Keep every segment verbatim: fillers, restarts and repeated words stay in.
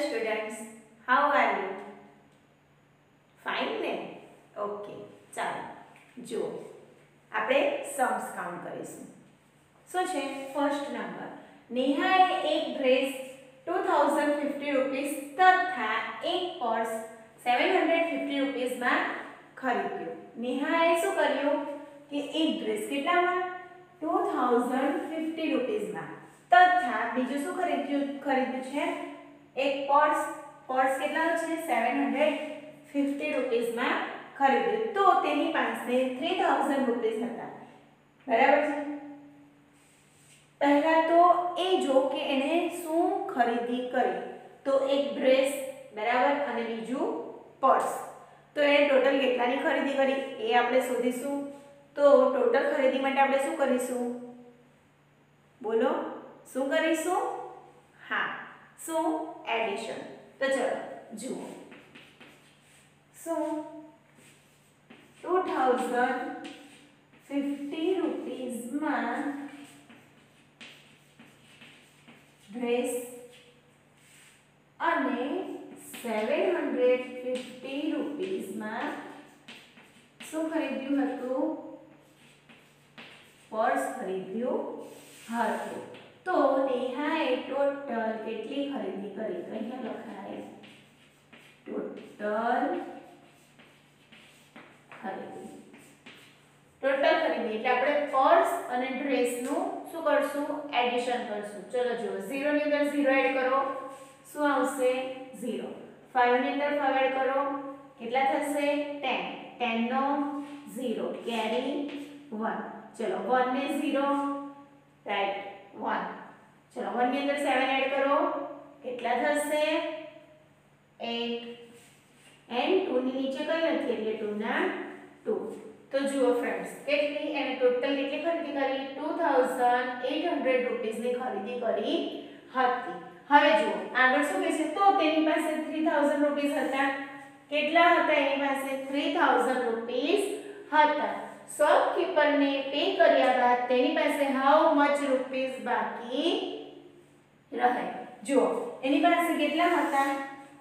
students, how are you? Fine ને? Okay, ચાલો જો આપણે સમ્સ કાઉન્ટ કરીશું. શું છે? ફર્સ્ટ નંબર, નેહાએ એક dress two thousand fifty rupees તથા એક પર્સ સેવન હંડ્રેડ ફિફ્ટી રૂપીસમાં ખરીદ્યું. નેહાએ શું કર્યું કે એક ડ્રેસ કેટલામાં ટુ થાઉઝન્ડ ફિફ્ટી રૂપીસમાં તથા બીજું શું ખરીદ્યું ખરીદ્યું છે એક પર્સ. પર્સ કેટલાનો છે? સેવન હંડ્રેડ ફિફ્ટી રૂપીસમાં ખરીદ્યું. તો તેની પાસે થ્રી થાઉઝન્ડ રૂપીસ હતા. બરાબર છે? પહેલા તો એ જો કે એને શું ખરીદી કરી. તો એક ડ્રેસ, બરાબર, અને બીજું પર્સ. તો એને ટોટલ કેટલાની ખરીદી કરી એ આપણે શોધીશું. તો ટોટલ ખરીદી માટે આપણે શું કરીશું? બોલો, શું કરીશું? હા, શું? એડિશન. તો ચલો જુઓ. શું ટુ થાઉઝન્ડ ફિફ્ટી રૂપીસમાં ડ્રેસ અને સેવન હંડ્રેડ ફિફ્ટી રૂપીસમાં શું ખરીદ્યું હતું? પર્સ ખરીદ્યું હતું. તો નેહાએ ટોટલ કેટલી ખરીદી કરી? તો અહીંયા લખાય ટોટલ ખરીદી. ટોટલ ખરીદી એટલે આપણે પર્સ અને ડ્રેસનું શું કરશું? એડિશન કરશું. ચલો જુઓ, ઝીરો ની અંદર ઝીરો એડ કરો, શું આવશે? ઝીરો. ફાઈવ ની અંદર ફાઈવ એડ કરો, કેટલા થશે? ટેન. ટેન નો ઝીરો કેરી વન. ચલો વન ને ઝીરો, રાઈટ, વન. ચલો વન ની અંદર સેવન એડ કરો, કેટલા થશે? એટ. એન્ડ ટુ ની નીચે કઈ નથી એટલે ટુ ના ટુ. તો જુઓ ફ્રેન્ડ્સ, કેટલી એને ટોટલ કેટલી ખરીદી કરી? Two thousand eight hundred rupees ની ખરીદી કરી હતી. હવે જુઓ આગળ શું કહે છે? તો તેની પાસે થ્રી થાઉઝન્ડ રૂપીસ હતા. કેટલા હતા એની પાસે? થ્રી થાઉઝન્ડ રૂપીસ હતા. શોપકીપરને પે કર્યા બાદ તેની પાસે હાઉ મચ રૂપીસ બાકી રહે? જુઓ એની પાસે કેટલા હતા?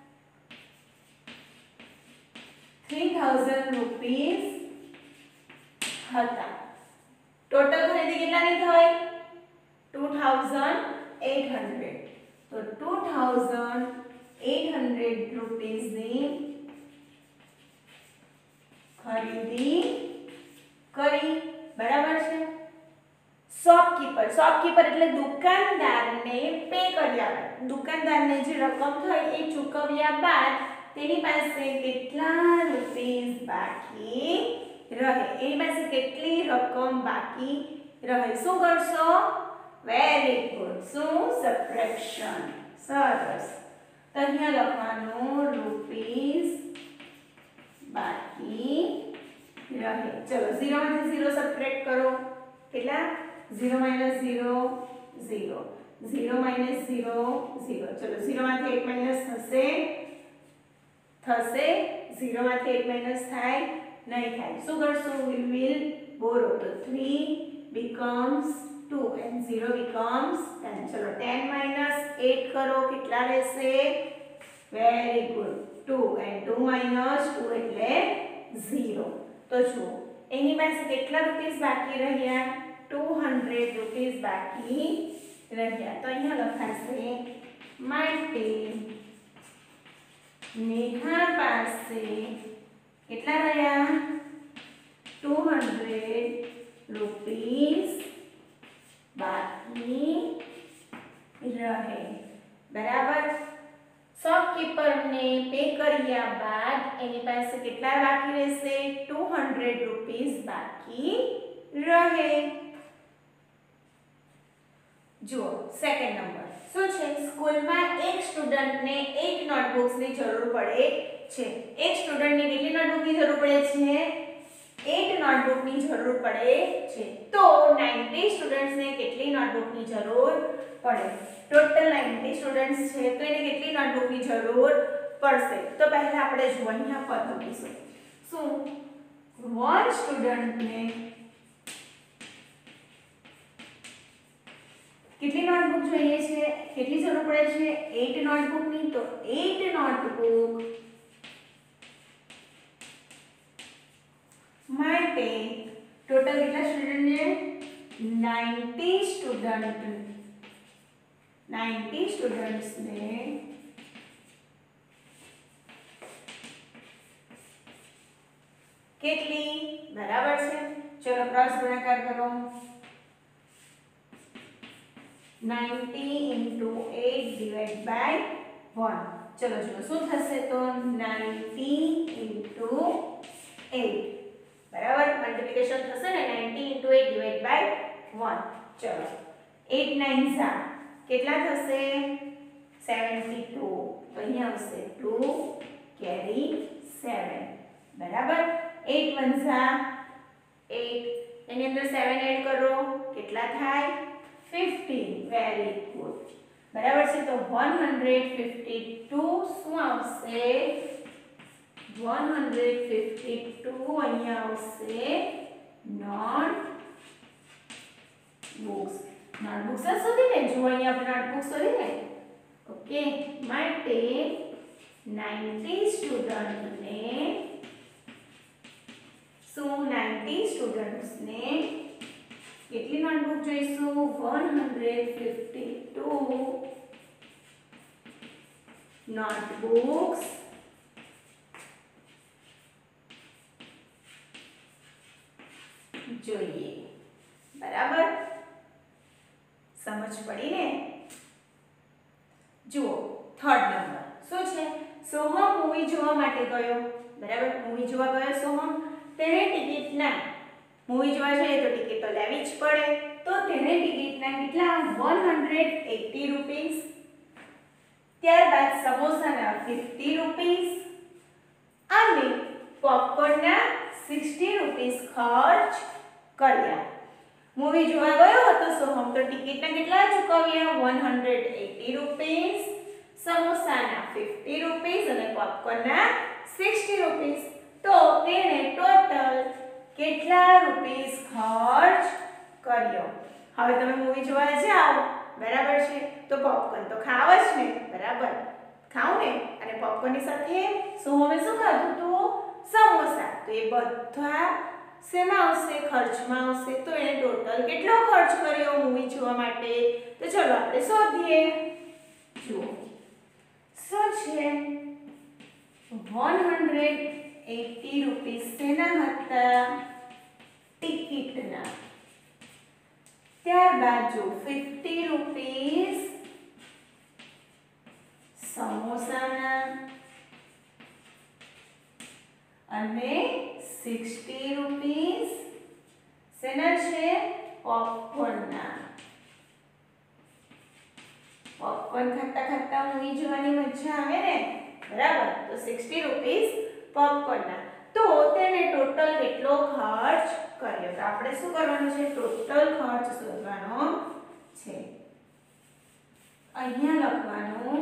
થ્રી થાઉઝન્ડ રૂપીસ હતા. ટોટલ ખરીદી કેટલાની થઈ? Two thousand eight hundred. તો ટુ થાઉઝન્ડ એટ હંડ્રેડ રૂપીસની ખરીદી કરી. બરાબર છે? શોપકીપર, શોપકીપર એટલે દુકાનદારને પે કર્યા બાદ, દુકાનદારને જે રકમ થઈ એ ચૂકવ્યા બાદ તેની પાસે કેટલા રૂપીસ બાકી રહે? એની પાસે કેટલી રકમ બાકી રહે? શું કરશો? Very good. શું? સબટ્રેક્શન. સરસ. તો અહીંયા લખવાનું રૂપીસ બાકી રહે. ચલો ઝીરો માંથી ઝીરો સબટ્રેક્ટ કરો. કેટલા? Zero minus zero zero. Zero minus zero zero. ચલો ઝીરો માંથી એક માઇનસ થશે થશે ઝીરો માંથી એક માઇનસ થાય? નહીં થાય. શું કરશું? we will borrow. તો three becomes two and zero becomes ten. ચલો ten minus eight કરો, કેટલા રહેશે? Very good, two and two minus two એટલે zero. તો જુઓ એની પાસે કેટલા રૂપીસ બાકી રહ્યા? ટુ હંડ્રેડ રૂપીસ બાકી રહ્યા. તો અહીંયા લખાશે માટે નેહા પાસે કેટલા રહ્યા? ટુ હંડ્રેડ રૂપીસ બાકી રહે. બરાબર? શોપકીપરને પે કર્યા બાદ એની પાસે કેટલા બાકી રહેશે? ટુ હંડ્રેડ રૂપીસ બાકી રહે. જુઓ સેકન્ડ નંબર શું છે? સ્કૂલમાં એક સ્ટુડન્ટને એટ નોટબુક્સની જરૂર પડે છે. એક સ્ટુડન્ટને કેટલી નોટબુકની જરૂર પડે છે? એટ નોટબુકની જરૂર પડે છે. તો નાઇન્ટી સ્ટુડન્ટ્સને કેટલી નોટબુકની જરૂર પડે? ટોટલ નાઇન્ટી સ્ટુડન્ટ્સ છે તો એને કેટલી નોટબુકની જરૂર પડશે? તો પહેલા આપણે જો અહીંયા પદ મૂકીશું. શું? વન સ્ટુડન્ટને કેટલી નોટબુક જોઈએ છે? કેટલી જરૂર પડે છે આઠ નોટબુક ની તો આઠ નોટબુક માટે ટોટલ કેટલા સ્ટુડન્ટ છે નવ્વાણું સ્ટુડન્ટ નવ્વાણું સ્ટુડન્ટ્સ ને કેટલી બરાબર છે ચલો ક્રોસ ગુણાકાર કરો नब्बे into आठ divided by one चलो चलो શું થશે તો नब्बे into आठ બરાબર મલ્ટીપ્લિકેશન થશે ને नब्बे into आठ divided by one ચલો आठ nine सा કેટલા થશે बहत्तर તો અહીંયા આવશે two carry seven બરાબર आठ one सा आठ એની અંદર seven એડ કરો કેટલા થાય fifteen very good બરાબર છે તો one hundred fifty-two શું આવશે one hundred fifty-two અહીંયા આવશે નોટ બુક્સ નોટ બુક્સ શોધી લે જો અહીંયા આપણે નોટ બુક્સ શોધી લે ઓકે માટે नब्बे સ્ટુડન્ટ ને શું नब्बे સ્ટુડન્ટ્સ ને કેટલી નોટબુક જોઈશું one hundred fifty-two નોટબુક્સ જોઈએ બરાબર સમજ પડી ને જુઓ થર્ડ નંબર શું છે સોહમ મૂવી જોવા માટે ગયો બરાબર મૂવી જોવા ગયો સોહમ તેને ટિકિટ ના મૂવી જોવા જોઈએ તો ટિકિટ તો લેવી જ પડે તો તેને ટિકિટના કેટલા one hundred eighty રૂપીસ ત્યારબાદ સમોસાના fifty રૂપીસ અને પોપકોર્નના sixty રૂપીસ ખર્ચ કર્યા મૂવી જોવા ગયો હતો સોહમ તો ટિકિટના કેટલા ચૂકવ્યા one hundred eighty રૂપીસ સમોસાના fifty રૂપીસ અને પોપકોર્નના sixty રૂપીસ તો તેને ટોટલ કેટલા રૂપીસ ખર્ચ કર્યો હવે તમે મૂવી જોવા જાઓ બરાબર છે તો પોપકોર્ન તો ખાવ જ ને બરાબર ખાવ ને અને પોપકોર્નની સાથે સોહમે શું ખાધું તો સમોસા તો એ બધા શેમાં આવશે ખર્ચમાં આવશે તો એને ટોટલ કેટલો ખર્ચ કર્યો મૂવી જોવા માટે તો ચલો આપણે શોધીએ જુઓ શું છે one hundred eighty રૂપીસ તેના હતા ટિકિટના ત્યારબાદ જો fifty રૂપીસ સમોસાના અને sixty રૂપીસ શેના છે પોપકોર્નના પોપકોર્ન ખાતા ખાતા મૂવી જોવાની મજા આવે ને બરાબર તો sixty રૂપીસ પોપકોર્નના તો તેને ટોટલ કેટલો ખર્ચ કર્યો તો આપણે શું કરવાનું છે ટોટલ ખર્ચ શોધવાનો છે અહીંયા લખવાનું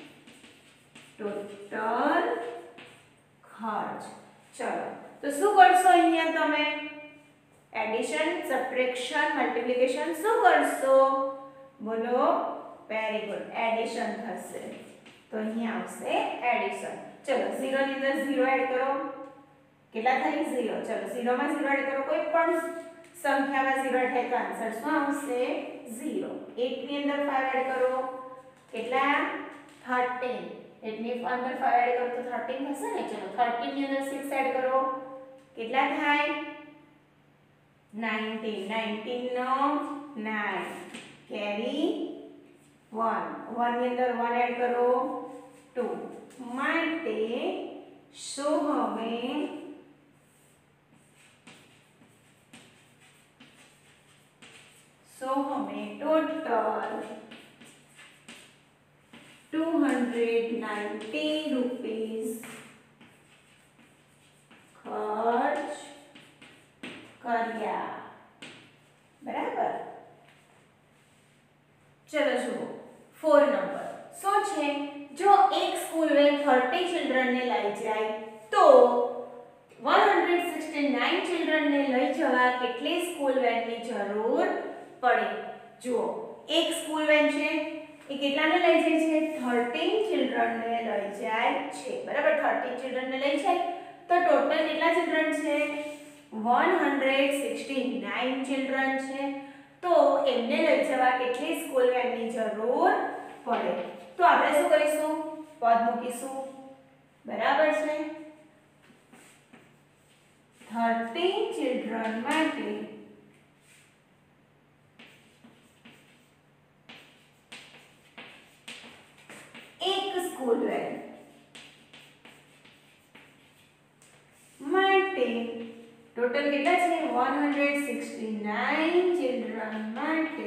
ટોટલ ખર્ચ ચલો તો શું કરશો અહીંયા તમે એડિશન સબટ્રેક્શન મલ્ટીપ્લિકેશન શું કરશો બોલો વેરી ગુડ એડિશન થશે તો અહીંયા આવશે એડિશન ચલો zero ની અંદર zero એડ કરો કેટલા થાય zero ચલો zero માં zero એડ કરો કોઈ પણ સંખ્યામાં zero એડ થાય તો આન્સર શું આવશે zero eight ની અંદર five એડ કરો કેટલા thirteen eight ની અંદર five એડ કરો તો thirteen થશે ને ચલો thirteen ની અંદર six એડ કરો કેટલા થાય nineteen nineteen નો nine કેરી one one ની અંદર one એડ કરો two માટે સોહમે સોહમે total two hundred ninety rupees ખર્ચ કર્યા બરાબર ચલો જુઓ four નંબર શું છે જો એક સ્કૂલ વેન thirty ચિલ્ડ્રન ને લઈ જાય તો one hundred sixty-nine ચિલ્ડ્રન ને લઈ જવા કેટલી સ્કૂલ વેન ની જરૂર પડે જુઓ એક સ્કૂલ વેન છે એ કેટલાને લઈ જાય છે thirteen ચિલ્ડ્રનને લઈ જાય છે બરાબર thirteen ચિલ્ડ્રનને લઈ જાય તો ટોટલ કેટલા ચિલ્ડ્રન છે one hundred sixty-nine ચિલ્ડ્રન છે તો એમને લઈ જવા કેટલી સ્કૂલ વેનની જરૂર પડે તો આપણે શું કરીશું પદ મૂકીશું બરાબર છે thirteen ચિલ્ડ્રન માટે એક સ્કૂલ વેન માટે ટોટલ કેટલા છે one hundred sixty-nine ચિલ્ડ્રન માટે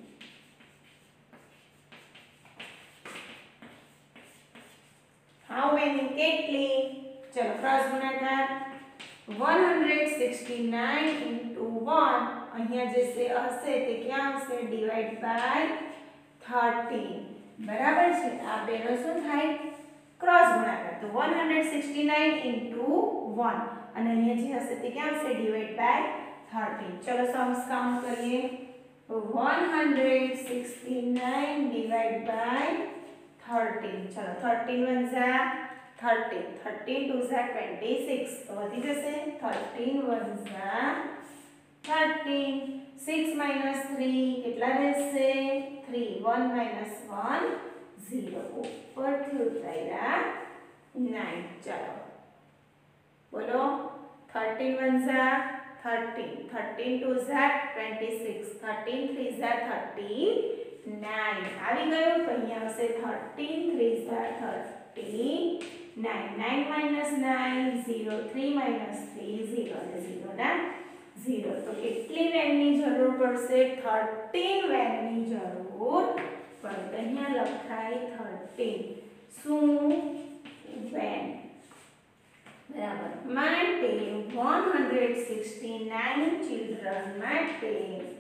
હાઉ મેની કેટલી ચલો ક્રોસ ગુણાકાર one hundred sixty-nine into one અહીંયા જે છે હશે તે ક્યાં આવશે ડિવાઇડ બાય thirteen બરાબર છે આ બેનો શું થાય ક્રોસ ગુણાકાર તો one hundred sixty-nine into one અને અહીંયા જે હશે તે ક્યાં આવશે ડિવાઇડ બાય thirteen ચલો સમ્સ કાઉન્ટ કરીએ one hundred sixty-nine divided by thirteen ચલો thirteen ones are thirteen thirteen twos are twenty-six તો વધી જશે thirteen ones are thirteen six minus three કેટલા રહેશે three one minus one zero ઉપરથી ઉતાર્યા nine ચલો બોલો thirteen ones are thirteen thirteen twos are twenty-six thirteen threes are thirty-nine આવી ગયું તો અહીંયા આવશે thirteen threes are thirty-nine nine minus nine zero three minus three zero અને zero ના zero તો કેટલી વેનની જરૂર પડશે thirteen વેનની જરૂર પડે અહીંયા લખાય thirteen શું વેન બરાબર માટે one hundred sixty-nine ચિલ્ડ્રન માટે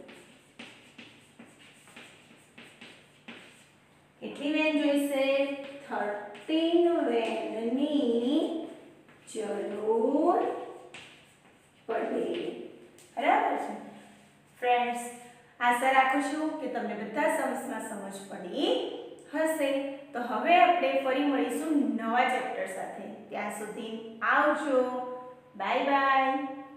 કેટલી વેન જોઈશે thirteen વેનની જરૂર પડે બરાબર છે ફ્રેન્ડ્સ આશા રાખું છું કે તમને બધા સમજમાં સમજ પડી હશે તો હવે આપણે ફરી મળીશું નવા ચેપ્ટર સાથે ત્યાં સુધી આવજો બાય બાય